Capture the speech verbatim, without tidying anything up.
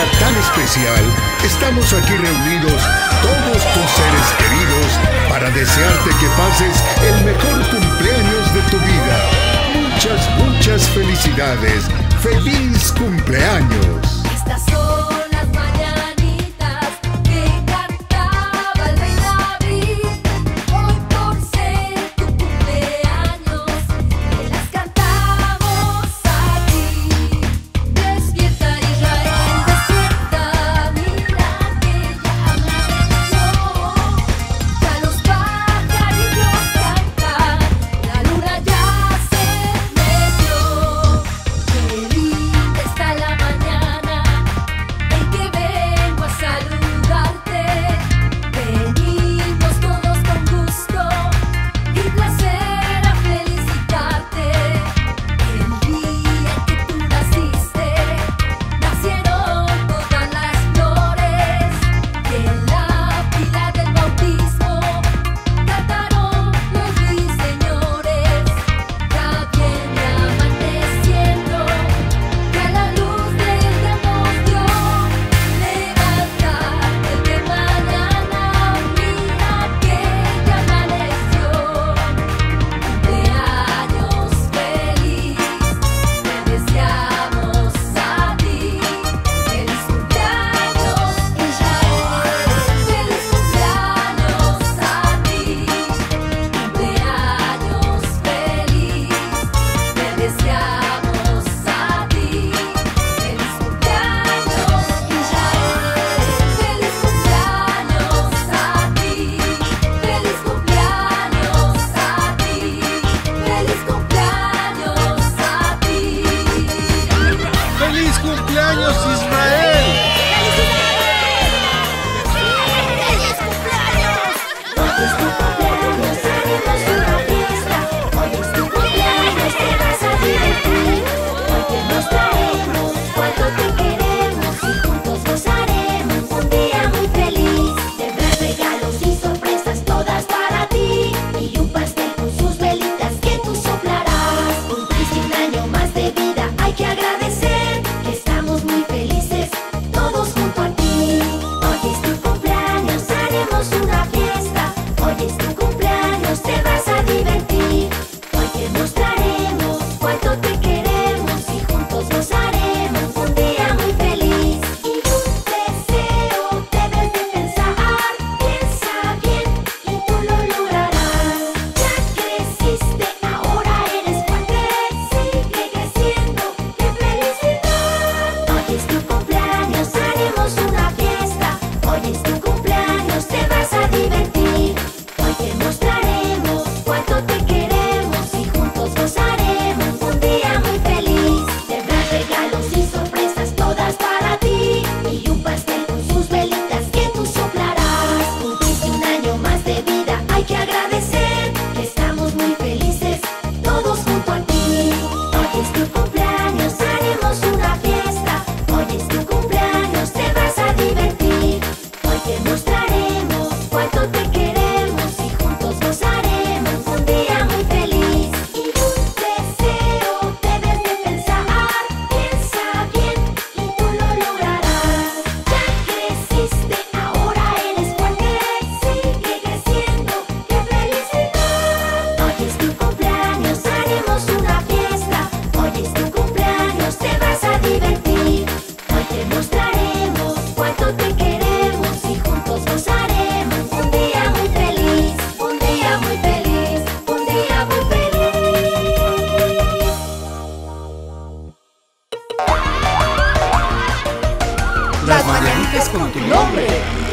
tan especial, estamos aquí reunidos todos tus seres queridos para desearte que pases el mejor cumpleaños de tu vida. Muchas, muchas felicidades. ¡Feliz cumpleaños! Estas son las mañanitas que cantaba el rey David. Hoy por ser tu cumpleaños, te las cantamos aquí. Despierta Israel, despierta, mira que ya amaneció. Ya los pajarillos cantan, la luna ya se metió. Qué linda está la mañana en que vengo a saludarte. Venimos todos con gusto y placer a felicitarte. El día en que tú naciste, nacieron todas las flores. Y en la pila del bautismo cantaron los ruiseñores. Ya viene amaneciendo, que a la luz del día nos dio. Levántate de mañana, mira que ya amaneció. Cumpleaños feliz, te deseamos a ti. Feliz cumpleaños Israel, feliz cumpleaños a ti. Cumpleaños feliz, te deseamos a ti. Feliz cumpleaños Israel, feliz cumpleaños a ti. Feliz cumpleaños a ti. Feliz cumpleaños a ti. ¡Feliz cumpleaños, Israel! ¡Feliz cumpleaños! Hoy es tu cumpleaños, haremos una fiesta. Hoy es tu cumpleaños, te vas a divertir. Hoy te mostraremos cuánto te queremos y juntos gozaremos un día muy feliz. Tendrás regalos y sorpresas todas para ti y un pastel con sus velitas que tú soplarás. Cumpliste un año más de vida, hay que agradecer que estamos muy felices todos junto a ti. Hoy es tu cumpleaños, haremos una fiesta. Hoy es tu cumpleaños, te vas a divertir. Hoy te mostraremos cuánto te queremos y juntos gozaremos un día muy feliz. Y un deseo debes de pensar, piensa bien y tú lo lograrás. Ya creciste, ahora eres fuerte, sigue creciendo, qué felicidad. Hoy es tu cumpleaños, haremos una fiesta. Hoy es tu cumpleaños, te vas a divertir. Hoy te mostraremos cuánto te queremos y juntos gozaremos un día muy feliz. Tendrás regalos y sorpresas todas para ti y un pastel con sus velitas que tú soplarás. Cumpliste un año más de vida, hay que agradecer que estamos muy felices todos junto a ti. Hoy es tu cumpleaños, haremos una fiesta. Hoy es tu cumpleaños, te vas a divertir. Hoy te mostraremos cuánto te queremos y juntos gozaremos un día muy feliz. Y un deseo debes de pensar, piensa bien y tú lo lograrás. Ya creciste, ahora eres fuerte, sigue creciendo, qué felicidad. Hoy es tu cumpleaños, haremos una fiesta. Hoy es tu cumpleaños, te vas a divertir. Hoy te mostraremos cuánto te queremos y juntos gozaremos un día muy feliz. Un día muy feliz, un día muy feliz. Las mañanitas con tu nombre.